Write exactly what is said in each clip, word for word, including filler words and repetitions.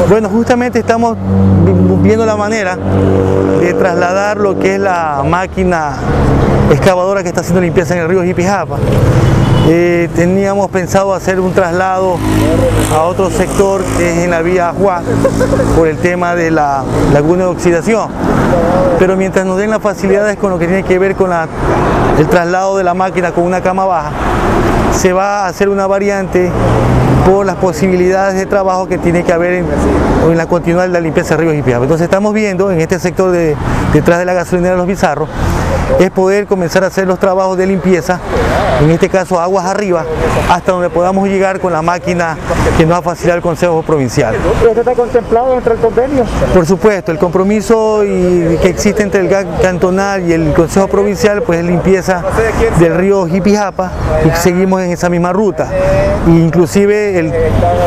Bueno, justamente estamos viendo la manera de trasladar lo que es la máquina excavadora que está haciendo limpieza en el río Jipijapa. Eh, teníamos pensado hacer un traslado a otro sector que es en la vía Ajuá por el tema de la laguna de oxidación, pero mientras nos den las facilidades con lo que tiene que ver con la, el traslado de la máquina con una cama baja, se va a hacer una variante por las posibilidades de trabajo que tiene que haber en, en la continuidad de la limpieza del río Jipijapa. Entonces estamos viendo en este sector de, detrás de la gasolinera de Los Bizarros, es poder comenzar a hacer los trabajos de limpieza, en este caso aguas arriba, hasta donde podamos llegar con la máquina que nos va a facilitar el Consejo Provincial. ¿Esto está contemplado dentro del convenio? Por supuesto, el compromiso y, que existe entre el G A C cantonal y el Consejo Provincial, pues es limpieza del río Jipijapa y seguimos en esa misma ruta. E inclusive el,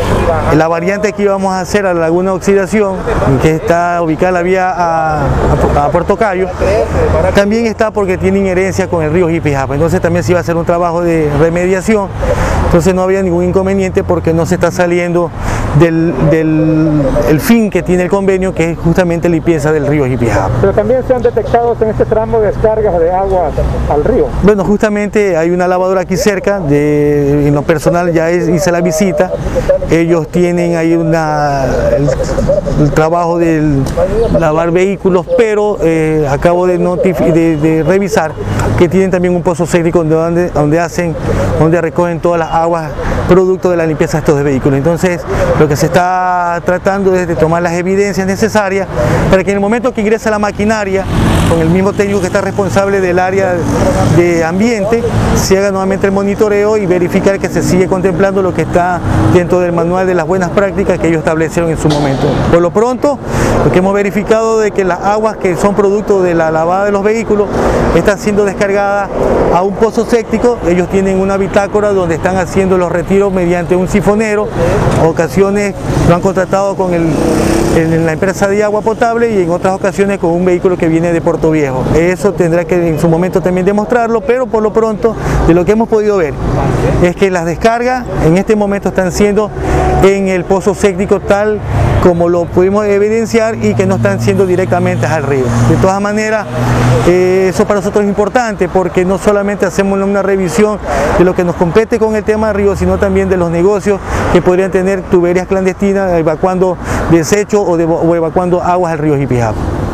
la variante que íbamos a hacer a la laguna de oxidación, que está ubicada en la vía a, a, a Puerto Cayo, también está porque tiene inherencia con el río Jipijapa, entonces también se iba a hacer un trabajo de remediación, entonces no había ningún inconveniente porque no se está saliendo del, del el fin que tiene el convenio, que es justamente la limpieza del río Jipijapa. Pero también se han detectado en este tramo descargas de agua al río. Bueno, justamente hay una lavadora aquí cerca, de, en lo personal ya es, hice la visita, ellos tienen ahí una, el, el trabajo de lavar vehículos, pero eh, acabo de, de, de revisar que tienen también un pozo séptico donde, donde hacen, donde recogen todas las aguas producto de la limpieza de estos vehículos. Entonces lo que se está tratando es de tomar las evidencias necesarias para que en el momento que ingresa la maquinaria con el mismo técnico que está responsable del área de ambiente, se haga nuevamente el monitoreo y verificar que se sigue contemplando lo que está dentro del manual de las buenas prácticas que ellos establecieron en su momento. Por lo pronto, lo que hemos verificado de que las aguas que son producto de la lavada de los vehículos están siendo descargadas a un pozo séptico. Ellos tienen una bitácora donde están haciendo los retiros mediante un sifonero, ocasiones lo han contratado con el, en la empresa de agua potable y en otras ocasiones con un vehículo que viene de Puerto Viejo. Eso tendrá que en su momento también demostrarlo, pero por lo pronto de lo que hemos podido ver es que las descargas en este momento están siendo en el pozo séptico tal como lo pudimos evidenciar y que no están siendo directamente al río. De todas maneras, eh, eso para nosotros es importante porque no solamente hacemos una revisión de lo que nos compete con el tema del río, sino también de los negocios que podrían tener tuberías clandestinas evacuando desechos o, de, o evacuando aguas al río Jipijapa.